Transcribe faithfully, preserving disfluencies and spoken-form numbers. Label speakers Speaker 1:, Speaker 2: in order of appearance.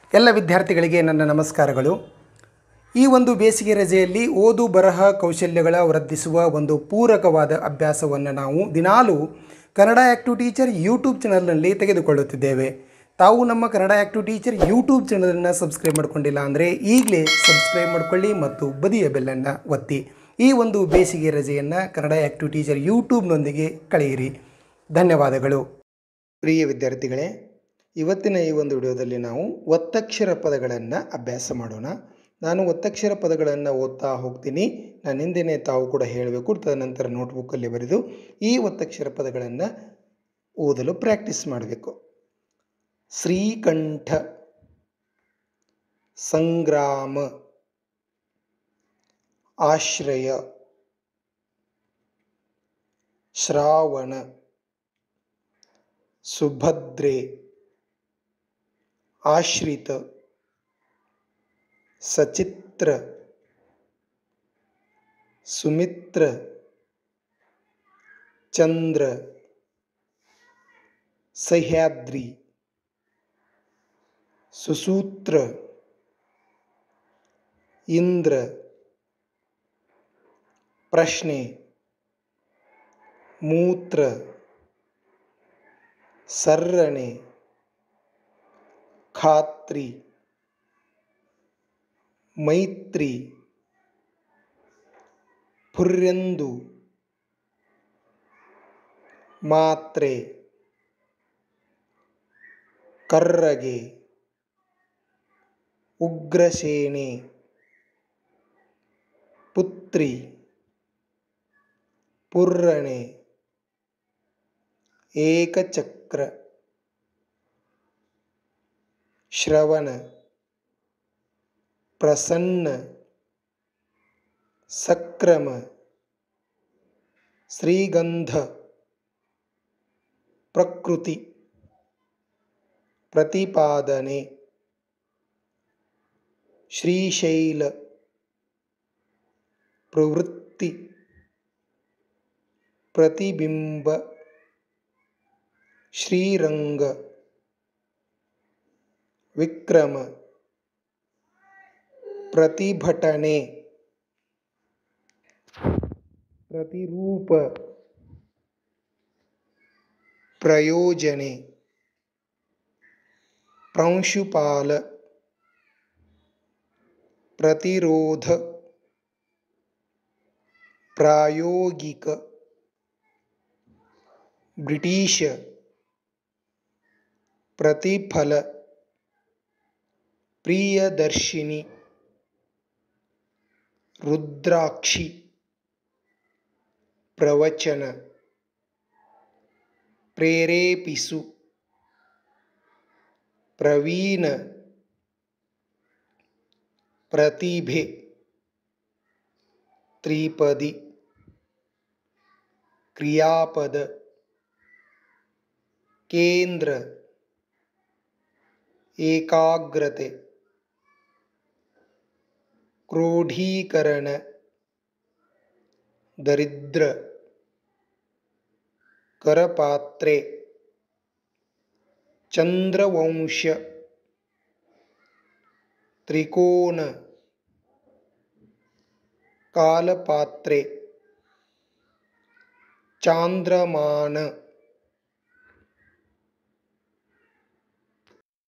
Speaker 1: ಎಲ್ಲ ವಿದ್ಯಾರ್ಥಿಗಳಿಗೆ ನನ್ನ ನಮಸ್ಕಾರಗಳು. ಈ ಒಂದು ಬೇಸಿಗೆ ರಜೆಯಲ್ಲಿ ಓದು ಬರಹ ಕೌಶಲ್ಯಗಳ ವೃದ್ಧಿಸುವ ಒಂದು ಪೂರಕವಾದ ಅಭ್ಯಾಸವನ್ನು ನಾವು ದಿನಾಲೂ ಕನ್ನಡ ಆ್ಯಕ್ಟಿವ್ ಟೀಚರ್ ಯೂಟ್ಯೂಬ್ ಚಾನಲ್ನಲ್ಲಿ ತೆಗೆದುಕೊಳ್ಳುತ್ತಿದ್ದೇವೆ. ತಾವು ನಮ್ಮ ಕನ್ನಡ ಆ್ಯಕ್ಟಿವ್ ಟೀಚರ್ ಯೂಟ್ಯೂಬ್ ಚಾನಲನ್ನು ಸಬ್ಸ್ಕ್ರೈಬ್ ಮಾಡಿಕೊಂಡಿಲ್ಲ ಅಂದರೆ ಈಗಲೇ ಸಬ್ಸ್ಕ್ರೈಬ್ ಮಾಡಿಕೊಳ್ಳಿ ಮತ್ತು ಬದಿಯ ಬೆಲ್ಲನ್ನು ಒತ್ತಿ. ಈ ಒಂದು ಬೇಸಿಗೆ ರಜೆಯನ್ನು ಕನ್ನಡ ಆ್ಯಕ್ಟಿವ್ ಟೀಚರ್ ಯೂಟ್ಯೂಬ್ನೊಂದಿಗೆ ಕಳೆಯಿರಿ. ಧನ್ಯವಾದಗಳು. ಪ್ರಿಯ ವಿದ್ಯಾರ್ಥಿಗಳೇ, ಇವತ್ತಿನ ಈ ಒಂದು ವಿಡಿಯೋದಲ್ಲಿ ನಾವು ಒತ್ತಕ್ಷರ ಪದಗಳನ್ನು ಅಭ್ಯಾಸ ಮಾಡೋಣ. ನಾನು ಒತ್ತಕ್ಷರ ಪದಗಳನ್ನು ಓದ್ತಾ ಹೋಗ್ತೀನಿ. ನಾನು ಹಿಂದೆಯೇ ತಾವು ಕೂಡ ಹೇಳಬೇಕು, ತದನಂತರ ನೋಟ್ಬುಕ್ಕಲ್ಲಿ ಬರೆದು ಈ ಒತ್ತಕ್ಷರ ಪದಗಳನ್ನು ಓದಲು ಪ್ರಾಕ್ಟೀಸ್ ಮಾಡಬೇಕು. ಶ್ರೀಕಂಠ, ಸಂಗ್ರಾಮ, ಆಶ್ರಯ, ಶ್ರಾವಣ, ಸುಭದ್ರೆ, ಆಶ್ರಿತ, ಸಚಿತ್ರ, ಸುಮಿತ್ರ, ಚಂದ್ರ, ಸಹ್ಯಾದ್ರಿ, ಸುಸೂತ್ರ, ಇಂದ್ರ, ಪ್ರಶ್ನೆ, ಮೂತ್ರ, ಸರ್ರಣೆ, ಖಾತ್ರಿ, ಮೈತ್ರಿ, ಪುರ್ಯಂದು, ಮಾತ್ರೆ, ಕರ್ರಗೆ, ಉಗ್ರಸೇನೆ, ಪುತ್ರಿ, ಪುರ್ರಣೆ, ಏಕಚಕ್ರ, ಶ್ರವಣ, ಪ್ರಸನ್ನ, ಸಕ್ರಮ, ಶ್ರೀಗಂಧ, ಪ್ರಕೃತಿ, ಪ್ರತಿಪಾದನೆ, ಶ್ರೀಶೈಲ, ಪ್ರವೃತ್ತಿ, ಪ್ರತಿಬಿಂಬ, ಶ್ರೀರಂಗ, ವಿಕ್ರಮ, ಪ್ರತಿಭಟನೆ, ಪ್ರತಿರೂಪ, ಪ್ರಯೋಜನೆ, ಪ್ರಾಂಶುಪಾಲ, ಪ್ರತಿರೋಧ, ಪ್ರಾಯೋಗಿಕ, ಬ್ರಿಟಿಷ, ಪ್ರತಿಫಲ, ಪ್ರಿಯದರ್ಶಿನಿ, ರುದ್ರಾಕ್ಷಿ, ಪ್ರವಚನ, ಪ್ರೇರೇಪಿಸು, ಪ್ರವೀಣ, ಪ್ರತಿಭೆ, ತ್ರಿಪದಿ, ಕ್ರಿಯಾಪದ, ಕೇಂದ್ರ, ಏಕಾಗ್ರತೆ, ಕ್ರೋಢೀಕರಣ, ದರಿದ್ರ, ಕರಪಾತ್ರೆ, ಚಂದ್ರವಂಶ, ತ್ರಿಕೋನ, ಕಾಲಪಾತ್ರೆ, ಚಾಂದ್ರಮಾನ,